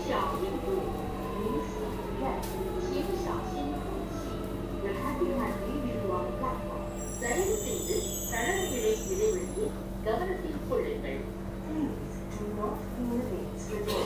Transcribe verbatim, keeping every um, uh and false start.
小印度民俗院，请小心空气。Berhati-hati di ruang platform. Selain itu, sarana pilih-pilih berhenti, government full Please do not innovate with